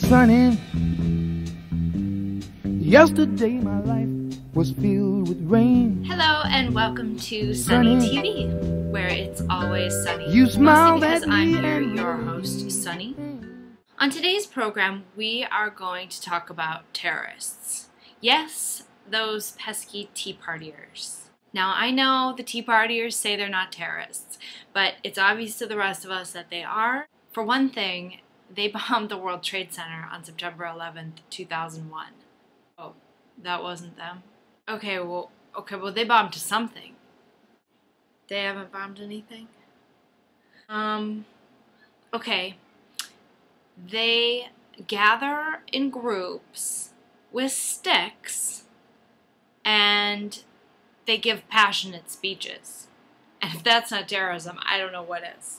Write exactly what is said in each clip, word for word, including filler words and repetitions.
Sunny. Yesterday my life was filled with rain. Hello and welcome to Sunny T V, where it's always sunny. You smile because at I'm me here, and your host, Sunny. On today's program, we are going to talk about terrorists. Yes, those pesky Tea Partiers. Now, I know the Tea Partiers say they're not terrorists, but it's obvious to the rest of us that they are. For one thing, they bombed the World Trade Center on September eleventh, two thousand one. Oh, that wasn't them? Okay, well, okay, well, they bombed something. They haven't bombed anything? Um, okay. They gather in groups with sticks and they give passionate speeches. And if that's not terrorism, I don't know what is.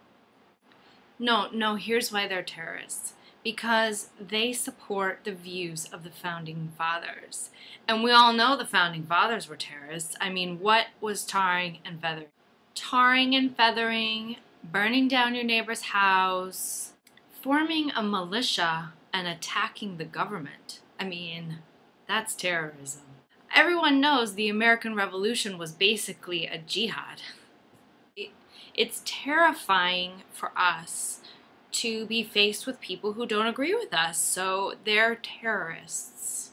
No, no, here's why they're terrorists. Because they support the views of the Founding Fathers. And we all know the Founding Fathers were terrorists. I mean, what was tarring and feathering? Tarring and feathering, burning down your neighbor's house, forming a militia and attacking the government. I mean, that's terrorism. Everyone knows the American Revolution was basically a jihad. It, it's terrifying for us to be faced with people who don't agree with us, so they're terrorists.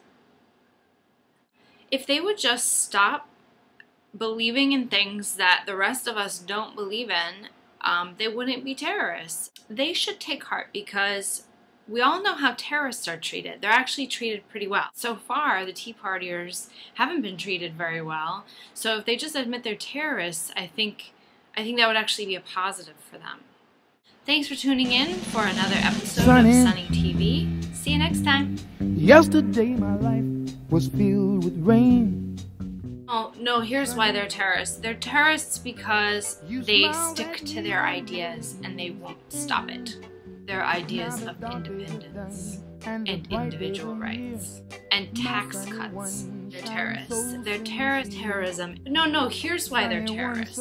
If they would just stop believing in things that the rest of us don't believe in, um, they wouldn't be terrorists. They should take heart because we all know how terrorists are treated. They're actually treated pretty well. So far, the Tea Partiers haven't been treated very well, so if they just admit they're terrorists, I think, I think that would actually be a positive for them. Thanks for tuning in for another episode Sunny. of Sunny T V. See you next time. Yesterday my life was filled with rain. Oh, no, here's why they're terrorists. They're terrorists because they stick to their ideas and they won't stop it. Their ideas of independence and individual rights and tax cuts. They're terrorists. They're terrorist terrorism. No, no, here's why they're terrorists.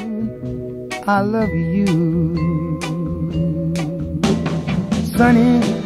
I love you, Sunny.